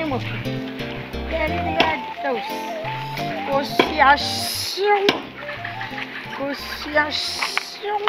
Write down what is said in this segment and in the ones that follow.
animal. Association.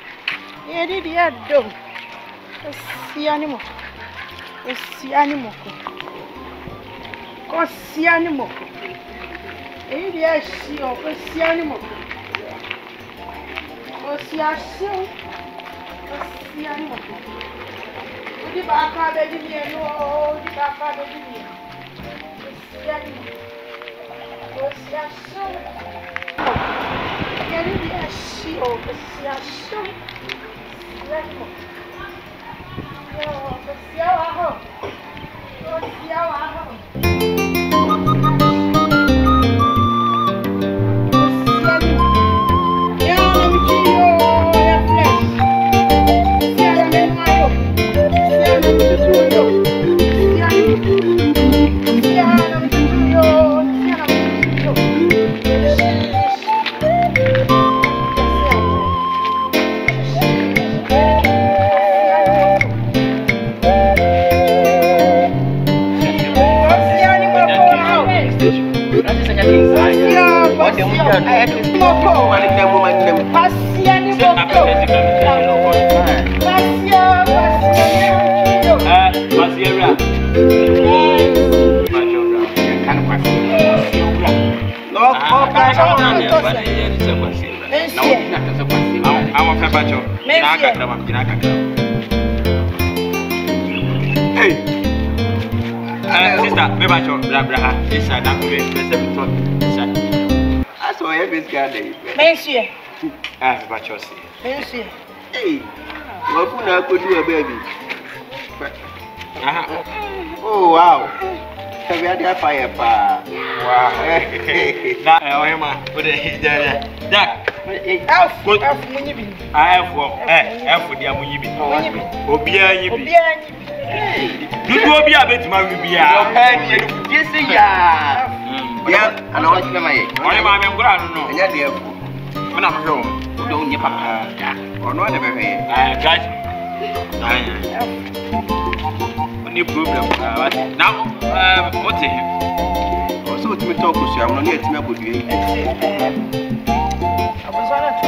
Oh wow. We are there fire pa. Wow. That put it there. That F munyibi. F dia munyibi. Obia yibi. Dudu obia betima bibia. Yes ya. Yeah, and I want to my. Only my member no. Yeah, dear. When I'm home, don't you papa. Or no never here. Guys. Any problem now? What's it? Also, to me talk to you, I'm not yet about you. I was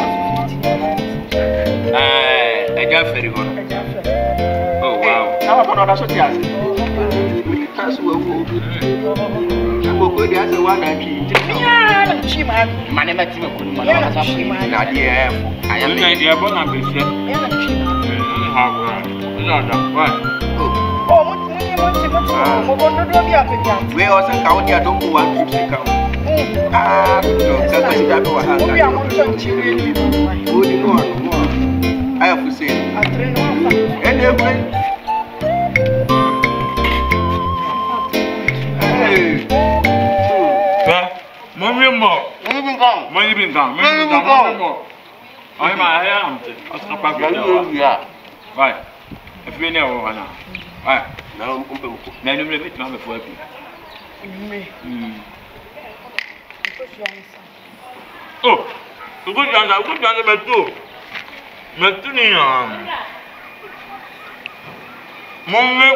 on a very good. Oh, wow. Now I'm not so tired. That's what we'll do. I'm going to answer one and she man, I am the idea of one ambition. We also count your don't want to take out. I have to say, and every right. If you know one, right now, I'm going to make it number 4. Oh, good number 2. Matunia. Monday,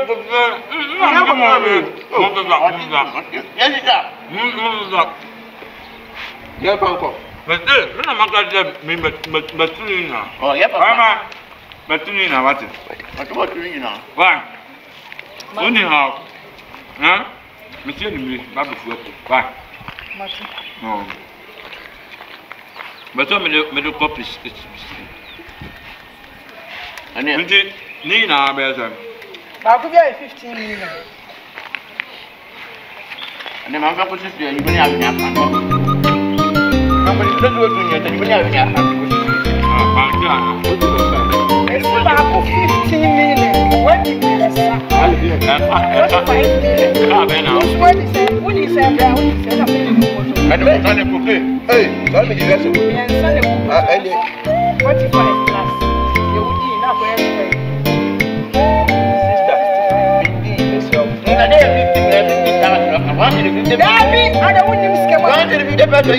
yeah, Papa. But then, I'm not going to Matunia. Oh, yeah, Papa. Matunia, what about you now? Why? Only how? Huh? Monsieur, Babu, why? No. But I'm a little copy. And then, Nina, better. I'll give you 15 million. And then I'm going to put this there. You have enough. I'm going to do it. You have enough. 15 million. What did you say? 5 million. What is that? I don't know. Hey, let me give you 45 plus. You would need enough for everything. Sister, I don't want him to scare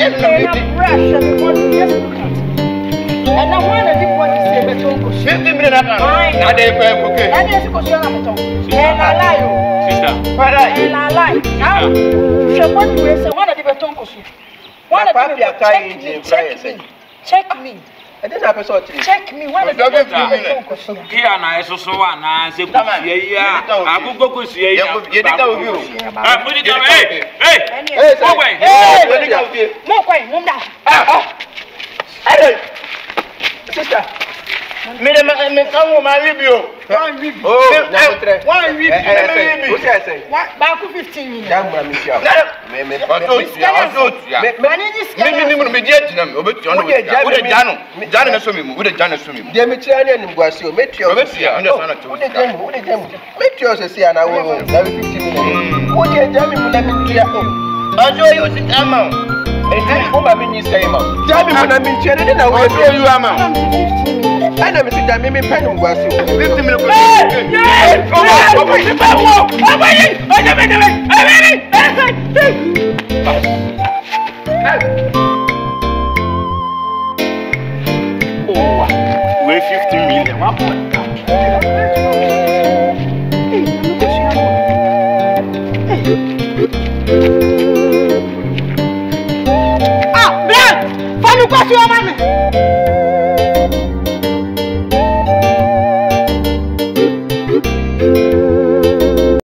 and I want to do what you say, but 50 minutes. na ka. Na dey pe okay. Na dey ko so na moto. Na lie o. Sister. Why Na lie. Now, she want to say one of the beton ko so. One of the check me. I didn't have a sort of check me. One of the here na so so na se ku sie ya. Agogo ku sie ya. You dey go you. Put it down. Hey. Go away. Hey. No kwai, no da. Hey. Sister. Me come my review. One review. Oh, one review. Who say? Ba ku 15 minutes. Damn, me sia. Me me na so me mu. Wo de jano so me mu. De me tira ni anim guase o. Me tio. Me sia. Wo de jam. Me tio se sia na wo. Na 15 minutes. Wo de jam mu na me tira o. Ajo you sit ama. E ko ba me ni say ma. Jam mu na me tira ni na wo. Ajo you ama. I know Mr. Jamie Penum was 50 minutes. Oh, we're 15 million. Ah, Brad! Follow what you are.